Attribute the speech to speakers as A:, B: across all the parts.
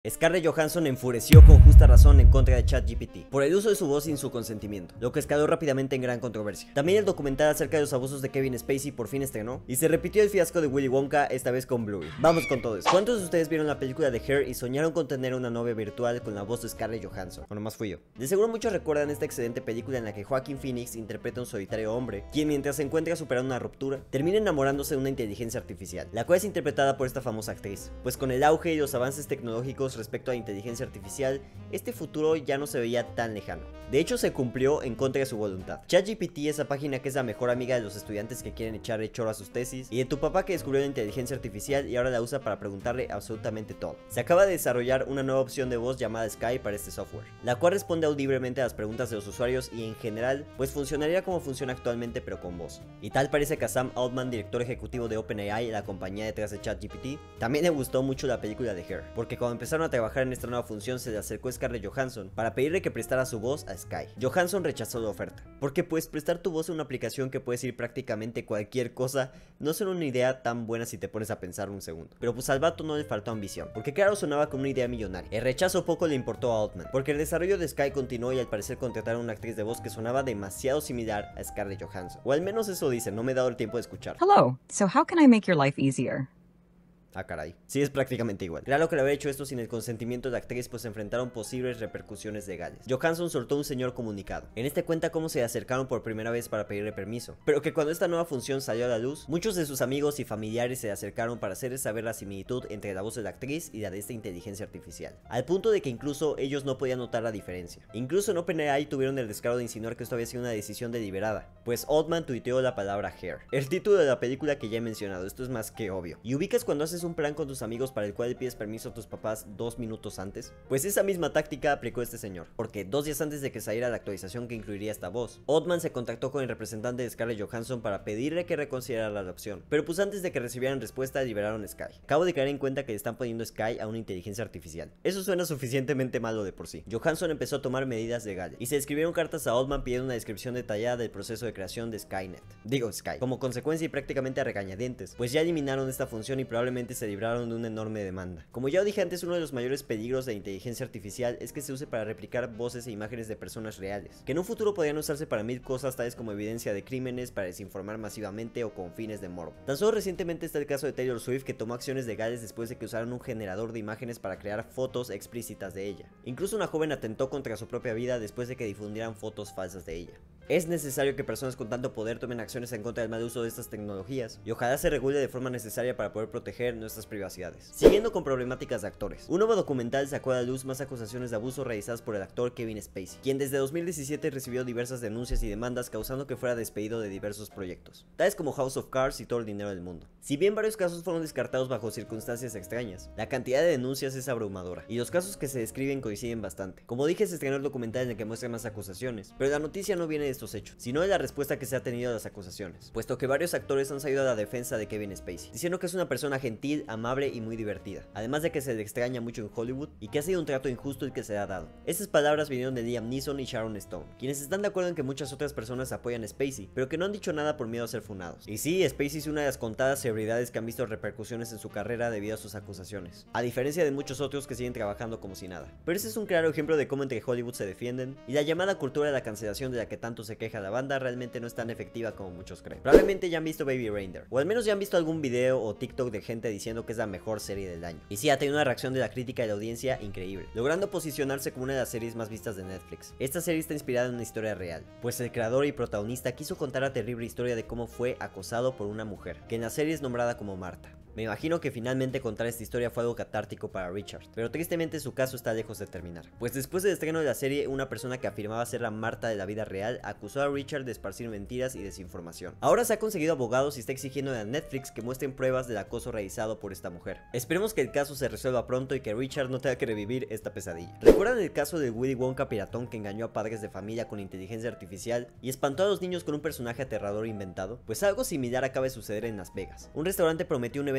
A: Scarlett Johansson enfureció con justa razón en contra de ChatGPT por el uso de su voz sin su consentimiento, lo que escaló rápidamente en gran controversia. También el documental acerca de los abusos de Kevin Spacey por fin estrenó, y se repitió el fiasco de Willy Wonka, esta vez con Bluey. Vamos con todo eso. ¿Cuántos de ustedes vieron la película de Her y soñaron con tener una novia virtual con la voz de Scarlett Johansson? O nomás fui yo. De seguro muchos recuerdan esta excelente película en la que Joaquin Phoenix interpreta a un solitario hombre, quien mientras se encuentra superando una ruptura, termina enamorándose de una inteligencia artificial, la cual es interpretada por esta famosa actriz. Pues con el auge y los avances tecnológicos respecto a inteligencia artificial, este futuro ya no se veía tan lejano. De hecho, se cumplió en contra de su voluntad. ChatGPT, esa página que es la mejor amiga de los estudiantes que quieren echarle choro a sus tesis, y de tu papá que descubrió la inteligencia artificial y ahora la usa para preguntarle absolutamente todo. Se acaba de desarrollar una nueva opción de voz llamada Sky para este software, la cual responde audiblemente a las preguntas de los usuarios y en general, pues funcionaría como funciona actualmente pero con voz. Y tal parece que a Sam Altman, director ejecutivo de OpenAI, la compañía detrás de ChatGPT, también le gustó mucho la película de Her, porque cuando empezaron a trabajar en esta nueva función se le acercó Scarlett Johansson para pedirle que prestara su voz a Sky. Johansson rechazó la oferta, porque pues prestar tu voz a una aplicación que puede decir prácticamente cualquier cosa no es una idea tan buena si te pones a pensar un segundo. Pero pues al vato no le faltó ambición, porque claro sonaba como una idea millonaria. El rechazo poco le importó a Altman, porque el desarrollo de Sky continuó y al parecer contrataron una actriz de voz que sonaba demasiado similar a Scarlett Johansson, o al menos eso dicen, no me he dado el tiempo de escuchar.
B: Hello, so how can I make your life easier?
A: Ah, caray. Sí, es prácticamente igual. Claro que le había hecho esto sin el consentimiento de la actriz, pues se enfrentaron posibles repercusiones legales. Johansson soltó un señor comunicado. En este cuenta cómo se acercaron por primera vez para pedirle permiso, pero que cuando esta nueva función salió a la luz, muchos de sus amigos y familiares se acercaron para hacerles saber la similitud entre la voz de la actriz y la de esta inteligencia artificial, al punto de que incluso ellos no podían notar la diferencia. Incluso en OpenAI tuvieron el descaro de insinuar que esto había sido una decisión deliberada, pues Altman tuiteó la palabra Her, el título de la película que ya he mencionado. Esto es más que obvio. ¿Y ubicas cuando haces un plan con tus amigos para el cual le pides permiso a tus papás 2 minutos antes? Pues esa misma táctica aplicó este señor, porque 2 días antes de que saliera la actualización que incluiría esta voz, Altman se contactó con el representante de Scarlett Johansson para pedirle que reconsiderara la adopción, pero pues antes de que recibieran respuesta liberaron Sky. Acabo de caer en cuenta que le están poniendo Sky a una inteligencia artificial. Eso suena suficientemente malo de por sí. Johansson empezó a tomar medidas legales, y se escribieron cartas a Altman pidiendo una descripción detallada del proceso de creación de Skynet. Digo Sky. Como consecuencia y prácticamente a regañadientes, pues ya eliminaron esta función y probablemente se libraron de una enorme demanda. Como ya dije antes, uno de los mayores peligros de la inteligencia artificial es que se use para replicar voces e imágenes de personas reales, que en un futuro podrían usarse para mil cosas tales como evidencia de crímenes, para desinformar masivamente o con fines de morbo. Tan solo recientemente está el caso de Taylor Swift, que tomó acciones legales después de que usaron un generador de imágenes para crear fotos explícitas de ella. Incluso una joven atentó contra su propia vida después de que difundieran fotos falsas de ella. Es necesario que personas con tanto poder tomen acciones en contra del mal uso de estas tecnologías, y ojalá se regule de forma necesaria para poder proteger nuestras privacidades. Siguiendo con problemáticas de actores, un nuevo documental sacó a la luz más acusaciones de abuso realizadas por el actor Kevin Spacey, quien desde 2017 recibió diversas denuncias y demandas causando que fuera despedido de diversos proyectos, tales como House of Cards y todo el dinero del mundo. Si bien varios casos fueron descartados bajo circunstancias extrañas, la cantidad de denuncias es abrumadora, y los casos que se describen coinciden bastante. Como dije, se estrenó el documental en el que muestra más acusaciones, pero la noticia no viene de estos hechos, sino de la respuesta que se ha tenido a las acusaciones, puesto que varios actores han salido a la defensa de Kevin Spacey, diciendo que es una persona gentil, amable y muy divertida, además de que se le extraña mucho en Hollywood y que ha sido un trato injusto el que se le ha dado. Estas palabras vinieron de Liam Neeson y Sharon Stone, quienes están de acuerdo en que muchas otras personas apoyan a Spacey, pero que no han dicho nada por miedo a ser funados. Y sí, Spacey es una de las contadas celebridades que han visto repercusiones en su carrera debido a sus acusaciones, a diferencia de muchos otros que siguen trabajando como si nada. Pero ese es un claro ejemplo de cómo entre Hollywood se defienden, y la llamada cultura de la cancelación de la que tanto se queja la banda realmente no es tan efectiva como muchos creen. Probablemente ya han visto Baby Reindeer, o al menos ya han visto algún video o TikTok de gente diciendo que es la mejor serie del año. Y sí, ha tenido una reacción de la crítica y la audiencia increíble, logrando posicionarse como una de las series más vistas de Netflix. Esta serie está inspirada en una historia real, pues el creador y protagonista quiso contar la terrible historia de cómo fue acosado por una mujer, que en la serie es nombrada como Marta. Me imagino que finalmente contar esta historia fue algo catártico para Richard, pero tristemente su caso está lejos de terminar, pues después del estreno de la serie, una persona que afirmaba ser la Marta de la vida real acusó a Richard de esparcir mentiras y desinformación. Ahora se ha conseguido abogados y está exigiendo a Netflix que muestren pruebas del acoso realizado por esta mujer. Esperemos que el caso se resuelva pronto y que Richard no tenga que revivir esta pesadilla. ¿Recuerdan el caso de Willy Wonka piratón que engañó a padres de familia con inteligencia artificial y espantó a los niños con un personaje aterrador inventado? Pues algo similar acaba de suceder en Las Vegas. Un restaurante prometió un evento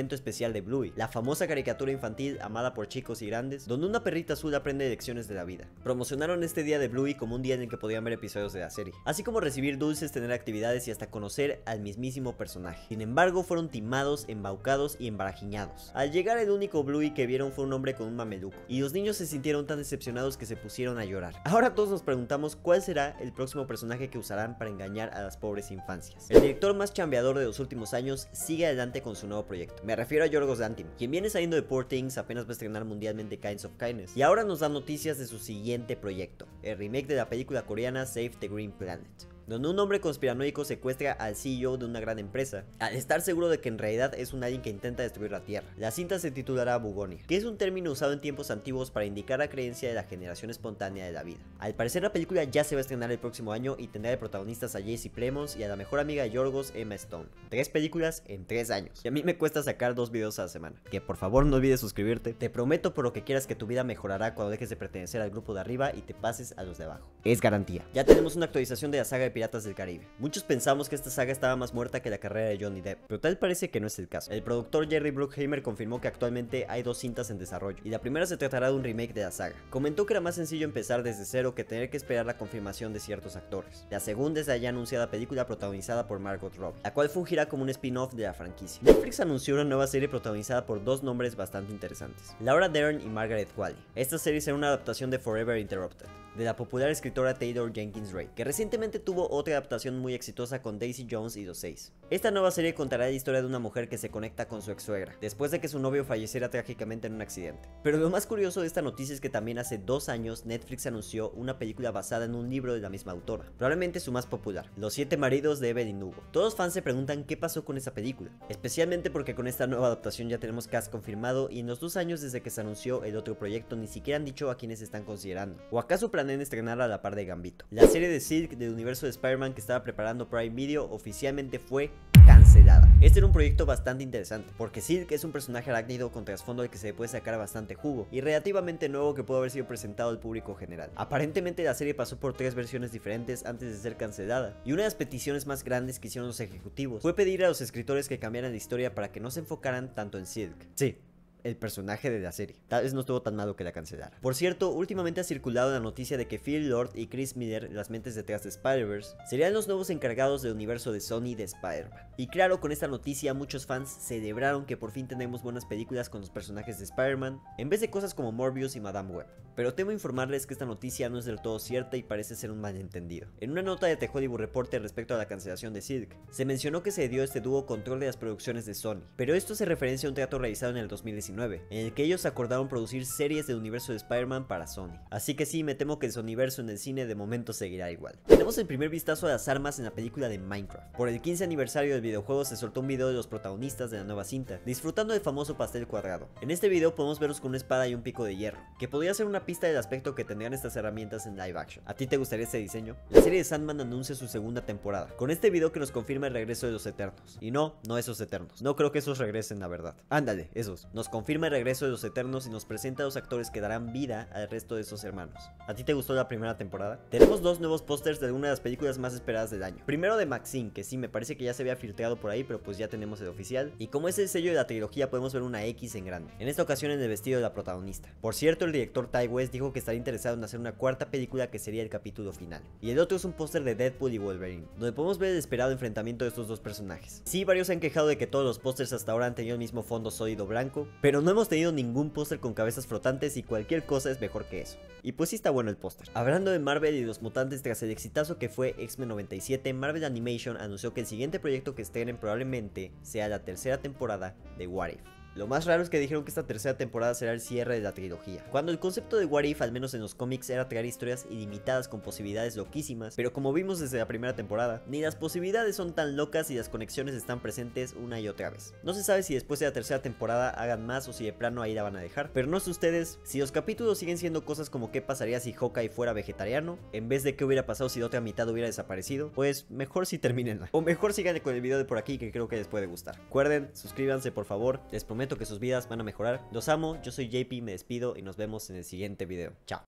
A: evento especial de Bluey, la famosa caricatura infantil amada por chicos y grandes, donde una perrita azul aprende lecciones de la vida. Promocionaron este día de Bluey como un día en el que podían ver episodios de la serie, así como recibir dulces, tener actividades y hasta conocer al mismísimo personaje. Sin embargo, fueron timados, embaucados y embarajiñados. Al llegar, el único Bluey que vieron fue un hombre con un mameluco, y los niños se sintieron tan decepcionados que se pusieron a llorar. Ahora todos nos preguntamos cuál será el próximo personaje que usarán para engañar a las pobres infancias. El director más chambeador de los últimos años sigue adelante con su nuevo proyecto. Me refiero a Yorgos Lanthimos, quien viene saliendo de Poor Things, apenas va a estrenar mundialmente Kinds of Kindness, y ahora nos da noticias de su siguiente proyecto, el remake de la película coreana Save the Green Planet, donde un hombre conspiranoico secuestra al CEO de una gran empresa, al estar seguro de que en realidad es un alien que intenta destruir la Tierra. La cinta se titulará Bugonia, que es un término usado en tiempos antiguos para indicar la creencia de la generación espontánea de la vida. Al parecer la película ya se va a estrenar el próximo año y tendrá de protagonistas a Jesse Plemons y a la mejor amiga de Yorgos, Emma Stone. 3 películas en 3 años. Y a mí me cuesta sacar 2 videos a la semana. Que por favor no olvides suscribirte. Te prometo por lo que quieras que tu vida mejorará cuando dejes de pertenecer al grupo de arriba y te pases a los de abajo. Es garantía. Ya tenemos una actualización de la saga de Piratas del Caribe. Muchos pensamos que esta saga estaba más muerta que la carrera de Johnny Depp, pero tal parece que no es el caso. El productor Jerry Bruckheimer confirmó que actualmente hay 2 cintas en desarrollo, y la primera se tratará de un remake de la saga. Comentó que era más sencillo empezar desde cero que tener que esperar la confirmación de ciertos actores. La segunda es la ya anunciada película protagonizada por Margot Robbie, la cual fungirá como un spin-off de la franquicia. Netflix anunció una nueva serie protagonizada por 2 nombres bastante interesantes, Laura Dern y Margaret Qualley. Esta serie será una adaptación de Forever Interrupted, de la popular escritora Taylor Jenkins Reid, que recientemente tuvo otra adaptación muy exitosa con Daisy Jones y los 6. Esta nueva serie contará la historia de una mujer que se conecta con su ex suegra, después de que su novio falleciera trágicamente en un accidente. Pero lo más curioso de esta noticia es que también hace 2 años Netflix anunció una película basada en un libro de la misma autora, probablemente su más popular, Los 7 maridos de Evelyn Hugo. Todos los fans se preguntan qué pasó con esa película, especialmente porque con esta nueva adaptación ya tenemos cast confirmado y en los 2 años desde que se anunció el otro proyecto ni siquiera han dicho a quienes están considerando. ¿O acaso planean estrenar a la par de Gambito? La serie de Silk del universo de Spider-Man que estaba preparando Prime Video oficialmente fue cancelada. Este era un proyecto bastante interesante, porque Silk es un personaje arácnido con trasfondo al que se le puede sacar bastante jugo, y relativamente nuevo que pudo haber sido presentado al público general. Aparentemente la serie pasó por 3 versiones diferentes antes de ser cancelada, y una de las peticiones más grandes que hicieron los ejecutivos fue pedir a los escritores que cambiaran la historia para que no se enfocaran tanto en Silk. Sí, el personaje de la serie. Tal vez no estuvo tan malo que la cancelara. Por cierto, últimamente ha circulado la noticia de que Phil Lord y Chris Miller, las mentes detrás de Spider-Verse, serían los nuevos encargados del universo de Sony de Spider-Man. Y claro, con esta noticia muchos fans celebraron que por fin tendremos buenas películas con los personajes de Spider-Man, en vez de cosas como Morbius y Madame Web. Pero temo informarles que esta noticia no es del todo cierta y parece ser un malentendido. En una nota de The Hollywood Reporter respecto a la cancelación de Silk, se mencionó que se dio a este dúo control de las producciones de Sony, pero esto se referencia a un trato realizado en el 2019, en el que ellos acordaron producir series del universo de Spider-Man para Sony. Así que sí, me temo que el Sonyverso en el cine de momento seguirá igual. Tenemos el primer vistazo a las armas en la película de Minecraft. Por el 15 aniversario del videojuego se soltó un video de los protagonistas de la nueva cinta, disfrutando del famoso pastel cuadrado. En este video podemos verlos con una espada y un pico de hierro, que podría ser una pista del aspecto que tendrían estas herramientas en live action. ¿A ti te gustaría este diseño? La serie de Sandman anuncia su segunda temporada, con este video que nos confirma el regreso de los Eternos. Y no esos Eternos. No creo que esos regresen, la verdad. Ándale, esos. Nos confirma el regreso de los Eternos y nos presenta a los actores que darán vida al resto de esos hermanos. ¿A ti te gustó la primera temporada? Tenemos 2 nuevos pósters de una de las películas más esperadas del año. Primero de Maxine, que sí, me parece que ya se había filtrado por ahí, pero pues ya tenemos el oficial. Y como es el sello de la trilogía, podemos ver una X en grande, en esta ocasión en el vestido de la protagonista. Por cierto, el director Ty West dijo que estaría interesado en hacer una 4ª película que sería el capítulo final. Y el otro es un póster de Deadpool y Wolverine, donde podemos ver el esperado enfrentamiento de estos 2 personajes. Sí, varios se han quejado de que todos los pósters hasta ahora han tenido el mismo fondo sólido blanco, pero no hemos tenido ningún póster con cabezas flotantes y cualquier cosa es mejor que eso. Y pues sí está bueno el póster. Hablando de Marvel y los mutantes, tras el exitazo que fue X-Men 97, Marvel Animation anunció que el siguiente proyecto que estrenen probablemente sea la 3ª temporada de What If. Lo más raro es que dijeron que esta 3ª temporada será el cierre de la trilogía, cuando el concepto de What If, al menos en los cómics, era crear historias ilimitadas con posibilidades loquísimas, pero como vimos desde la primera temporada, ni las posibilidades son tan locas y las conexiones están presentes una y otra vez. No se sabe si después de la 3ª temporada hagan más o si de plano ahí la van a dejar, pero no sé ustedes, si los capítulos siguen siendo cosas como qué pasaría si Hawkeye fuera vegetariano, en vez de qué hubiera pasado si la otra mitad hubiera desaparecido, pues mejor si terminenla, o mejor sigan con el video de por aquí que creo que les puede gustar. Recuerden, suscríbanse por favor, les prometo que sus vidas van a mejorar. Los amo, yo soy JP, me despido y nos vemos en el siguiente video. Chao.